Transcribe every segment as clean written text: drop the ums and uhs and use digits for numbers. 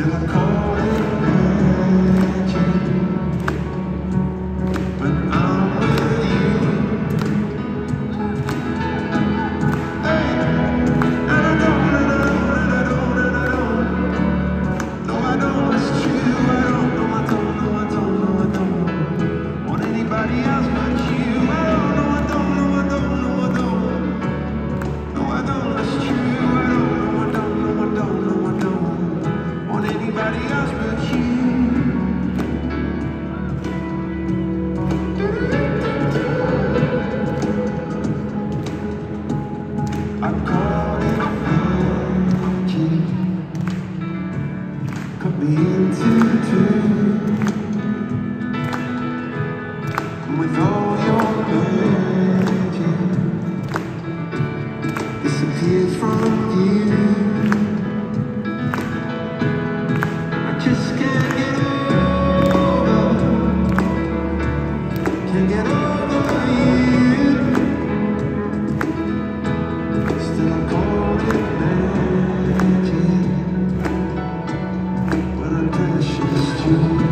With all your magic disappears from you. I just can't get over you. Still I call it magic when I precious you.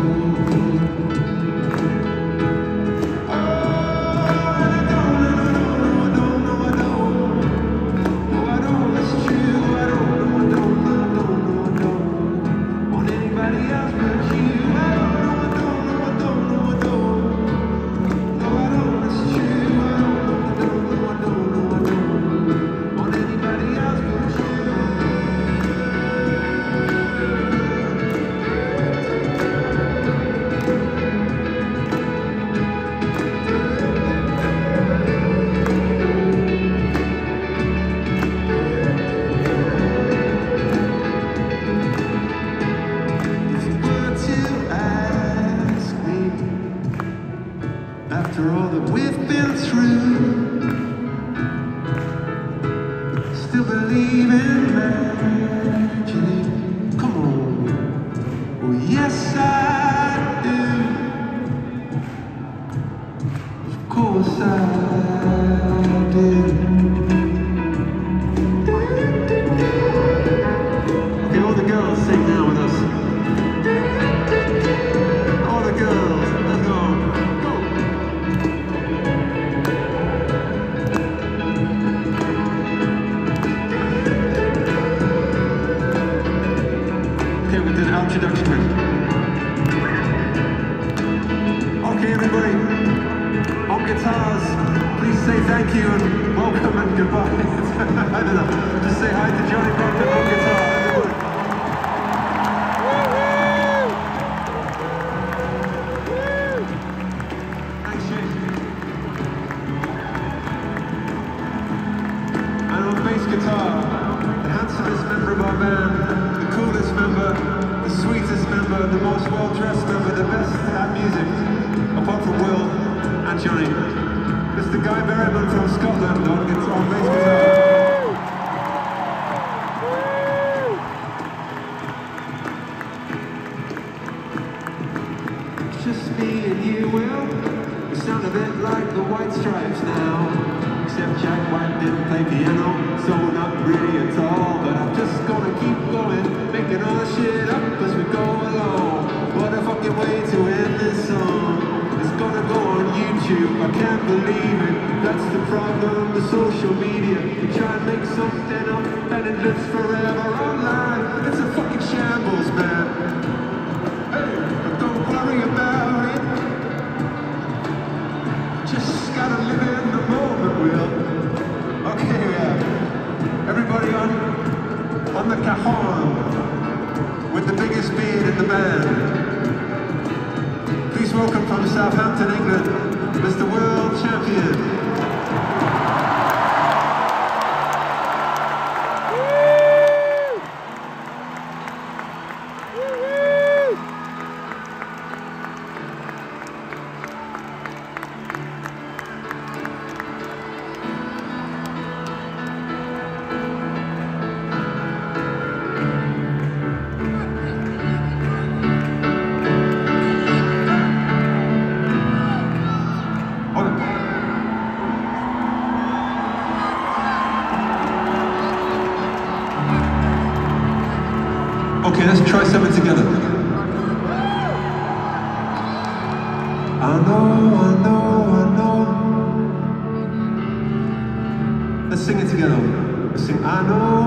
After all that we've been through, still believe in magic. Come on, oh yes I do. Of course I do. Okay, all the girls sing now with us. All the girls, let's go. Introduction. Okay, everybody, on guitars, please say thank you and welcome and goodbye. I don't know, just say hi to Johnny Brockton on guitar, everybody. Thanks, Shane. And on bass guitar, the handsomest member of our band, the coolest member, the sweetest member, the most well-dressed member, the best at music, apart from Will and Johnny. Mr. Guy Berryman from Scotland on bass guitar. It's just me and you, Will. We sound a bit like the White Stripes now. Except Jack White didn't play piano, so not really at all. But I'm just gonna keep going, making all the shit up as we go along. What a fucking way to end this song. It's gonna go on YouTube, I can't believe it. That's the problem with social media. You try and make something up and it lives forever online. It's a fucking shambles, man. Hey, but don't worry about it. Just gotta live in the moment, Will. Okay, yeah. Everybody on the cajon with the biggest beard in the band. Please welcome from Southampton, England, Mr. World Champion. Okay, let's try something together. I know, I know, I know. Let's sing it together. Let's sing, I know.